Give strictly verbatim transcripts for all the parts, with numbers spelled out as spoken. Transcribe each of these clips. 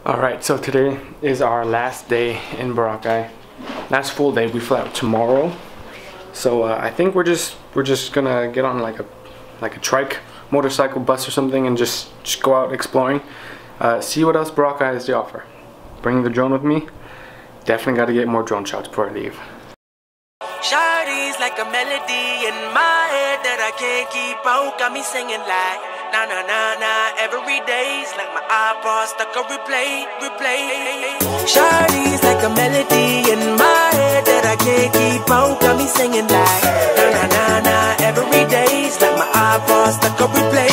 Alright, so today is our last day in Boracay. Last full day. We fly out tomorrow. So uh, I think we're just we're just gonna get on like a like a trike, motorcycle, bus or something and just, just go out exploring. Uh, see what else Boracay has to offer. Bring the drone with me. Definitely gotta get more drone shots before I leave. Shawty's like a melody in my head that I can't keep out. Got me singing like na na na na every day's like my iPod stuck on replay, replay. Shawty's like a melody in my head that I can't keep out. Got me singing like na na na na every day's like my iPod stuck on replay,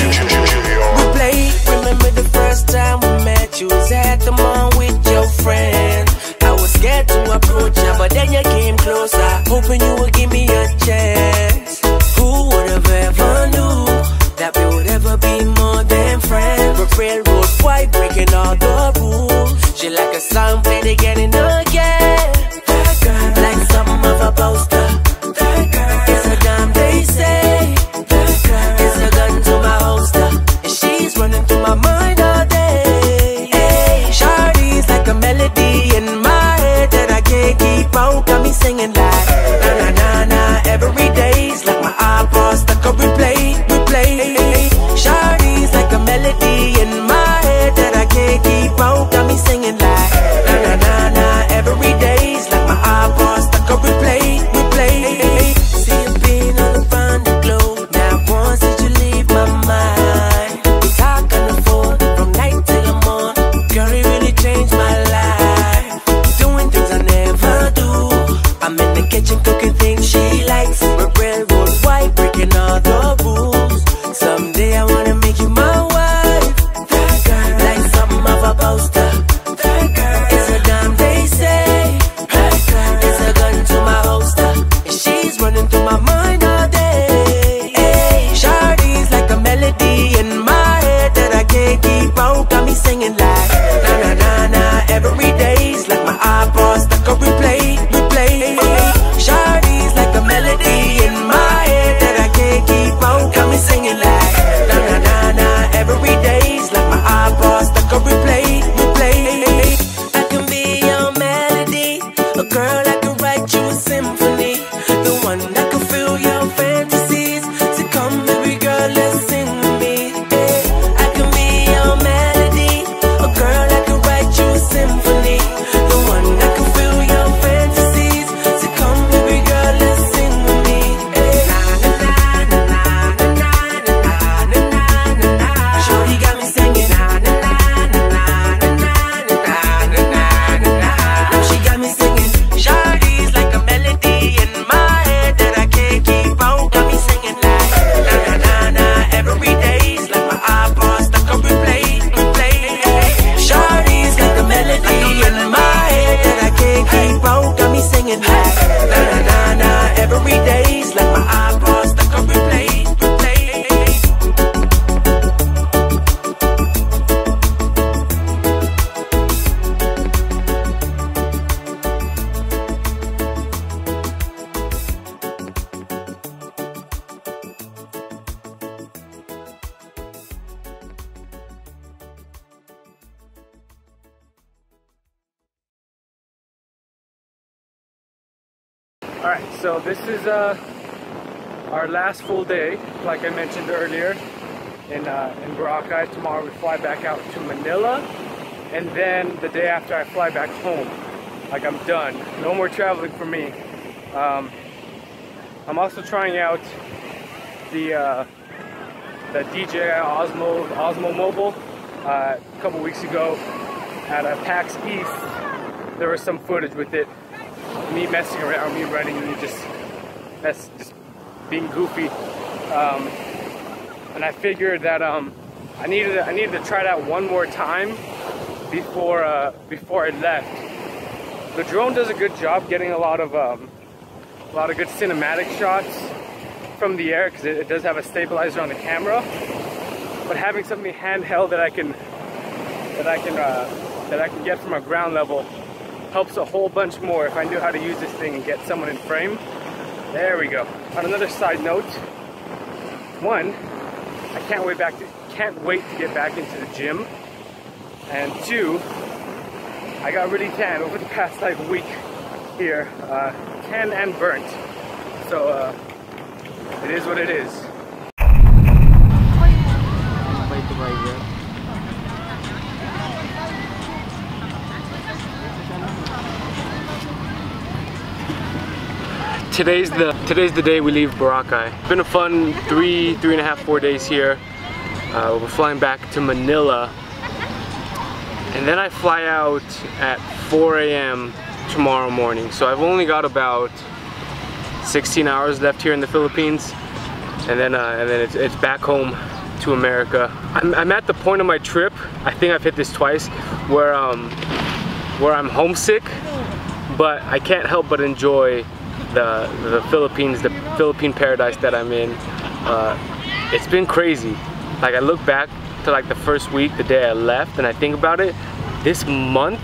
replay. Remember the first time we met? You was at the mall with your friend. I was scared to approach you, but then you came closer, hoping you would give me a chance. Who would have ever knew that we would ever be more than friends? But railroad white breaking all the rules. She like a song played again and again. That girl, like something of a poster. That girl, it's a damn they say. That girl, it's a gun to my holster, and she's running through my mind all day. Hey, Shawty's like a melody in my head that I can't keep out. Got me singing like na na na na every day's like my iPod stuck on replay, replay. Shawty's like a melody in my head that I can't keep out. Got me singing like na na na na every day's like my iPod stuck on replay, replay. See you being all around the globe. Now once did you leave my mind? We talk on the phone from night till the morning. Girl, it really changed my life. Doing things I never do. I'm in the kitchen cooking things she likes. We're railroad white breaking all the rules. Someday I wanna make you my wife. That girl, like something of a poster. That girl, it's a damn they say. That girl, it's a gun to my holster, and she's running through my mind all day. Hey, Shawty's like a melody in my head that I can't keep out. Got me singing like na na na na every day's like my iPod stuck on replay, replay. Shawty's like a melody in my head that I can't keep out. Got me singing like na na na na every day's like my iPod stuck on replay, replay. I can be your melody, a girl I can write you a symphony, the one that can fill your fantasies. So come baby girl, let's sing with me. Hey, I can be your melody, a girl I can write you a symphony, the one that can fill your fantasies. So come baby girl, let's sing with me. Hey, na na na na na na na na na na. Shorty got me singing na na na na na na na na na na. Now she got me singing. Shawty's like a melody in my head that I can't keep out. Got me singing like na na na na every day's like my iPod stuck on replay, replay. Shawty's like a melody in my head that I can't keep out. Got me singing like na na na na every day's like my iPod stuck on replay, replay. Alright, so this is uh, our last full day, like I mentioned earlier, in, uh, in Boracay. Tomorrow we fly back out to Manila, and then the day after I fly back home. Like, I'm done. No more traveling for me. Um, I'm also trying out the, uh, the D J I Osmo, Osmo Mobile. Uh, a couple weeks ago at uh, PAX East, there was some footage with it. Me messing around, me running, me just that's just being goofy, um, and I figured that um, I needed to, I needed to try it out one more time before uh, before I left. The drone does a good job getting a lot of um, a lot of good cinematic shots from the air because it, it does have a stabilizer on the camera. But having something handheld that I can that I can uh, that I can get from a ground level helps a whole bunch more if I knew how to use this thing and get someone in frame. There we go. On another side note, one, I can't wait back to can't wait to get back into the gym. And two, I got really tan over the past like week here, uh, tan and burnt. So uh, it is what it is. Today's the today's the day we leave Boracay. It's been a fun three, three and a half, four days here. Uh, we're flying back to Manila, and then I fly out at four A M tomorrow morning. So I've only got about sixteen hours left here in the Philippines, and then uh, and then it's, it's back home to America. I'm, I'm at the point of my trip. I think I've hit this twice, where um where I'm homesick, but I can't help but enjoy the the Philippines, the Philippine paradise that I'm in. Uh, it's been crazy. Like I look back to like the first week, the day I left, and I think about it. This month,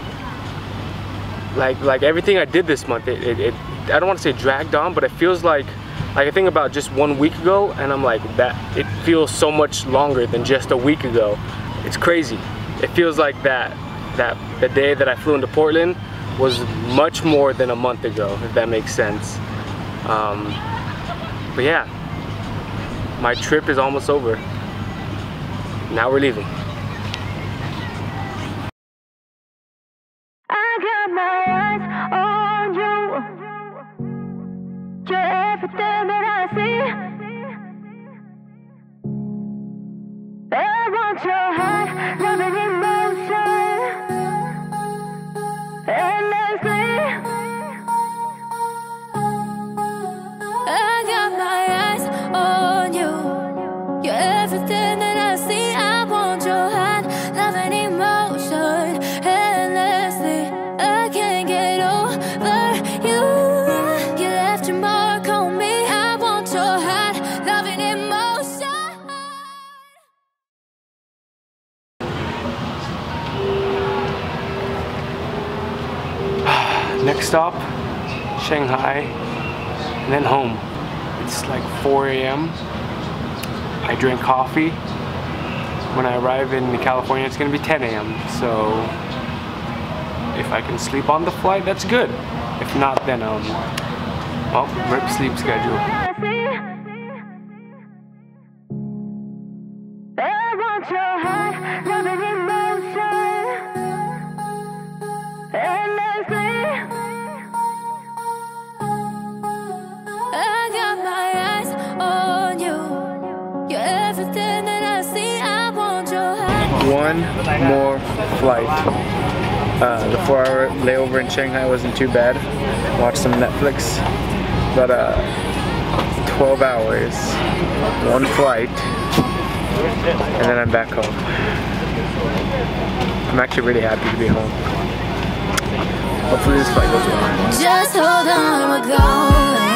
like like everything I did this month, it, it, it I don't want to say dragged on, but it feels like like I think about just one week ago, and I'm like that. It feels so much longer than just a week ago. It's crazy. It feels like that that the day that I flew into Portland was much more than a month ago, if that makes sense. Um, but yeah, my trip is almost over. Now we're leaving. I got my eyes on you. You're everything that I see. I want your heart, loving emotion. Endlessly. I got my eyes on you. You're everything that I see. I want your heart, love and emotion, endlessly. I can't get over you. You left your mark on me. I want your heart, love and emotion. Next stop, Shanghai, and then home. It's like four A M I drank coffee. When I arrive in California, it's gonna be ten A M So if I can sleep on the flight, that's good. If not, then um, well, rip sleep schedule. I want your heart, love and emotion, endlessly. I got my eyes on you. You're everything that I see. I want your heart. One more flight. Uh, the four hour layover in Shanghai wasn't too bad. Watched some Netflix. But uh, twelve hours, one flight, and then I'm back home. I'm actually really happy to be home. Hopefully this flight goes well. Just hold on, we're going.